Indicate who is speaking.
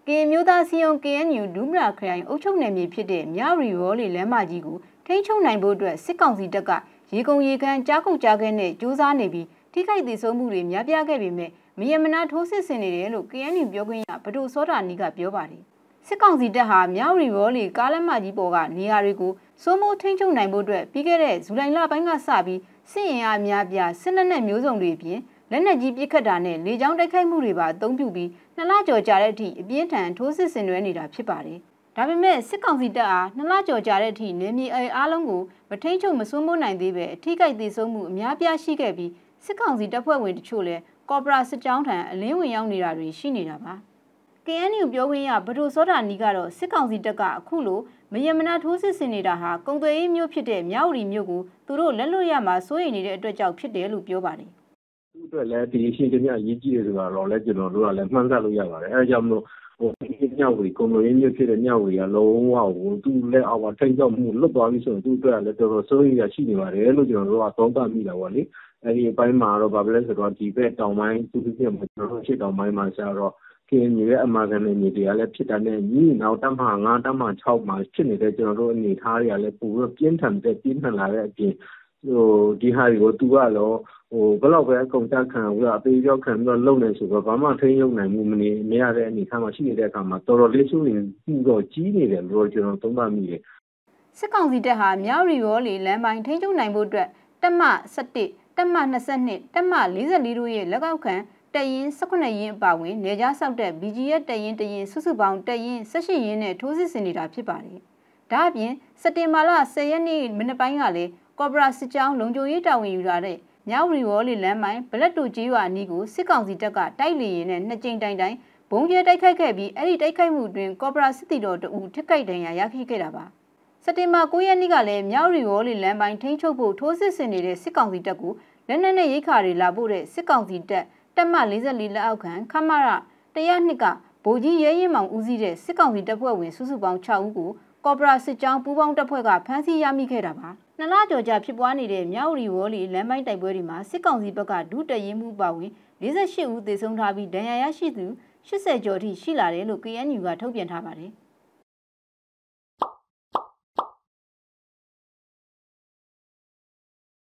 Speaker 1: ကရင်မျိုးသားစီယုံ KNU ဒူးမရာခရိုင်အုပ်ချုပ်နယ်မြေဖြစ်တဲ့မြဝတီရောလီလမ်းမကြီးကိုထိန်းချုပ်နိုင်ဖို့အတွက်စစ်ကောင်စီတပ်ကရေကုန်ရေကမ်းကြားကုတ်ကြားခဲနဲ့စူးစမ်းနေပြီးထိခိုက်ဒေဆုံးမှုတွေများပြားခဲ့ပေမဲ့မယမနာထိုးစစ်ဆင်နေတယ်လို့ KNU ပြောခွင့်ရဗဒိုစောတာနီကပြောပါတယ်စစ်ကောင်စီတပ်ဟာမြဝတီရောလီကားလမ်းမကြီးပေါ်ကနေရာတွေကိုစိုးမိုးထိန်းချုပ်နိုင်ဖို့အတွက်ပြီးခဲ့တဲ့ဇူလိုင်လပိုင်းကစပြီးစစ်ရင်အားများပြားစစ်လက်နက်မျိုးစုံတွေပြင်လက်နက်ကြီးပစ်ခတ်တာနဲ့လေကြောင်းတိုက်ခိုက်မှုတွေပါအသုံးပြုပြီး2လကျော်ကြာတဲ့အထိအပြင်းထန်ထိုးစစ်ဆင်နွှဲနေတာဖြစ်ပါတယ်။ဒါပေမဲ့စစ်ကောင်စီတပ်အား2လကျော်ကြာတဲ့အထိနေမြေအားလုံးကိုမထိန်ချုပ်မစွန်းမိုးနိုင်သေးပဲအထိကိသေဆုံးမှုအများပြားရှိခဲ့ပြီးစစ်ကောင်စီတပ်ဖွဲ့ဝင်တချို့လည်းကော်ပိုရာစစ်ကြောင်းထံအလင်းဝင်ရောက်နေတာတွေရှိနေတာပါ။ KNU ပြောခွင့်ရဗဒိုစောတာနီကတော့စစ်ကောင်စီတပ်ကအခုလိုမယမနာထိုးစစ်ဆင်နေတာဟာကုံသွေးရေးမျိုးဖြစ်တဲ့မြဝတီမျိုးကိုသူတို့လက်လွတ်ရမှာစိုးရိမ်နေတဲ့အတွက်ကြောင့်ဖြစ်တယ်လို့ပြောပါတယ်
Speaker 2: သူ့အတွက်လည်းဒီရှင်းတမျှအရေးကြီးတယ်ဆိုတာတော့လည်းကျွန်တော်တို့ကလည်းမှန်းဆလို့ရပါတယ်အဲဒါကြောင့်မလို့ညဝတီကုံလိုရင်းမျိုးဖြစ်တဲ့ညဝတီကလုံးဝသူ့လက်အောက်ကထိန်းချုပ်မှုလွတ်သွားပြီဆိုရင်သူ့အတွက်လည်းတော်တော်စိုးရိမ်ရရှိနေပါတယ်လို့ကျွန်တော်တို့ကသုံးသပ်မိတာပေါ့လေအဲဒီအပိုင်းမှာတော့ဗာပလဲဆိုတော့ဒီဘက်တောင်ပိုင်းသူ့ဖြစ်မှာကျွန်တော်တို့ရှစ်တောင်ပိုင်းမှာဆရာတော့ကင်းရဲ့အမှားကနေနေတရားလည်းဖြစ်တာနဲ့ညီနောက်တက်မှ9တက်မှ6မှာဖြစ်နေတဲ့ကျွန်တော်တို့အနေထားတွေကလည်းပိုပြီးပြင်းထန်လာတဲ့အပြင်ဒီဟာတွေကိုသူကတော့ဘယ်လောက်ပဲအကုန်ကြခံပြီးတော့အသေးပြောခံပြီးတော့လုံနေဆိုတော့ဘာမှထိန်းချုပ်နိုင်မှုမရတဲ့အနေအထားမှာရှိနေတဲ့အခါမှာတော်တော်လေးစိုးရင်ပြီးတော့ကြီးနေတယ်လို့ကျွန်တော်သုံးသပ်မိတယ်
Speaker 1: စစ်ကောင်စီတပ်ဟာမြဝတီရောလီလမ်းပိုင်းထိန်းချုပ်နိုင်ဖို့အတွက်တပ်မ17တပ်မ22တပ်မ44တို့ရဲ့လက်အောက်ခံတပ်ရင်း18ရင်းအပါအဝင်နေကြားဆောက်တဲ့ BGF တပ်ရင်းစုစုပေါင်းတပ်ရင်း18ရင်းနဲ့ထိုးစစ်ဆင်နေတာဖြစ်ပါတယ်။ဒါအပြင်စက်တင်ဘာလ10ရက်နေ့မနေ့ပိုင်းကလည်းကော်ပိုရာစစ်ကြောင်းလုံခြုံရေးတာဝန်ယူလာတဲ့မြဝတီရောလီလမ်းပိုင်းဘလက်တူကြီးရွာနီးကိုစစ်ကောင်စီတပ်ကတိုက်လေရင်နဲ့နှစ်ကြိမ်တိုင်ဘုံကျဲတိုက်ခိုက်ခဲ့ပြီးအဲ့ဒီတိုက်ခိုက်မှုအတွင်းကော်ပိုရာစစ်တီတော်တအူထိခိုက်ဒဏ်ရာရရှိခဲ့တာပါ။စက်တင်ဘာ9ရက်နေ့ကလည်းမြဝတီရောလီလမ်းပိုင်းထိန်းချုပ်ဖို့ထိုးစစ်ဆင်နေတဲ့စစ်ကောင်စီတပ်ကိုလက်နက်နဲ့ရိတ်ခါတွေလာဖို့တဲ့စစ်ကောင်စီတပ်မ44လက်အောက်ခံခမရ102ကဗိုလ်ကြီးရဲရင်မောင်ဦးစီးတဲ့စစ်ကောင်စီတပ်ဖွဲ့ဝင်စုစုပေါင်း6ဦးကိုကော်ပိုရာစစ်ကြောင်းပူးပေါင်းတပ်ဖွဲ့ကဖမ်းဆီးရမိခဲ့တာပါ။2လကျော်ကြာဖြစ်ပွားနေတဲ့မြဝတီဝေါ်လီလမ်းပိုင်းတိုက်ပွဲတွေမှာစစ်ကောင်စီဘက်ကဒုတရင်မှုပါဝင်48ဦးသေဆုံးထားပြီးဒဏ်ရာရရှိသူ80ကျော်ထိရှိလာတယ်လို့ KNU ကထုတ်ပြန်ထားပါတယ်။